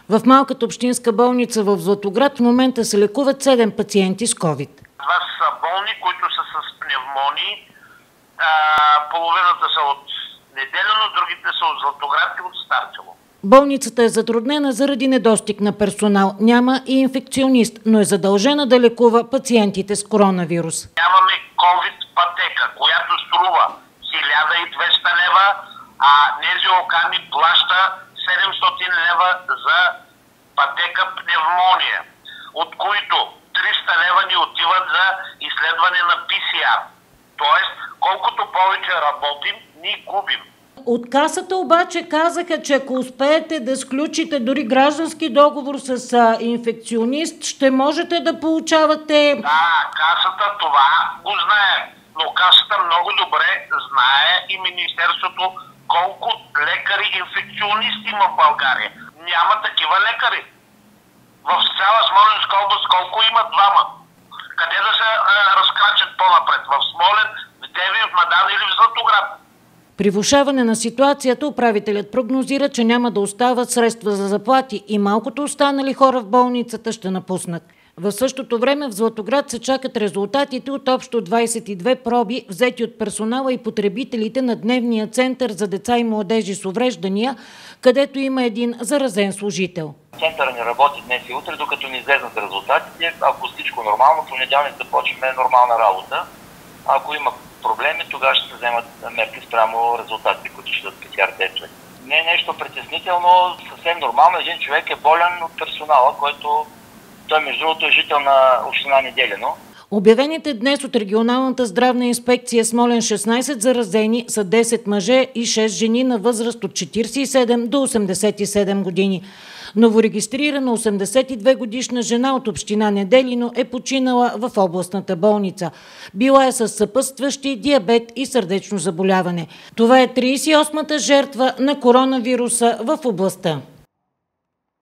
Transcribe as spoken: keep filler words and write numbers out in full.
В малката общинска болница в Златоград в момента се лекуват седем пациенти с ковид. Това са болни, които са с пневмонии. А, половината са от Неделино, другите са от Златоград и от Старцево. Болницата е затруднена заради недостиг на персонал. Няма и инфекционист, но е задължена да лекува пациентите с коронавирус. Нямаме ковид пътека, която струва хиляда и двеста лева, а НЗОК ми плаща седемстотин лева за пътека пневмония, от които триста лева ни отиват за изследване на Пи Си Ар. Тоест, колкото повече работим, ние губим. От касата обаче казаха, че ако успеете да сключите дори граждански договор с а, инфекционист, ще можете да получавате... Да, касата това го знае, но касата много добре знае и Министерството колко лекари инфекционисти има в България. Няма такива лекари. В цяла Смолянска област колко има? Двама. Къде да се а, разкрачат по-напред? В Смолен, в Девин, в Мадан или в Златоград? При влошаване на ситуацията управителят прогнозира, че няма да остават средства за заплати и малкото останали хора в болницата ще напуснат. В същото време в Златоград се чакат резултатите от общо двадесет и две проби, взети от персонала и потребителите на дневния център за деца и младежи с увреждания, където има един заразен служител. Центъра не работи днес и утре, докато не излезнат резултатите. Ако всичко нормално, в понеделник започваме нормална работа. Ако има проблеми, тогава ще се вземат мерки спрямо резултатите, които ще дадат Пи Си Ар тестове. Не е нещо притеснително, съвсем нормално. Един човек е болен от персонала, който той между другото е жител на община Неделино. Обявените днес от регионалната здравна инспекция Смолян шестнадесет заразени са десет мъже и шест жени на възраст от четиридесет и седем до осемдесет и седем години. Новорегистрирана осемдесет и две годишна жена от община Неделино е починала в областната болница. Била е с съпътстващи диабет и сърдечно заболяване. Това е тридесет и осмата жертва на коронавируса в областта.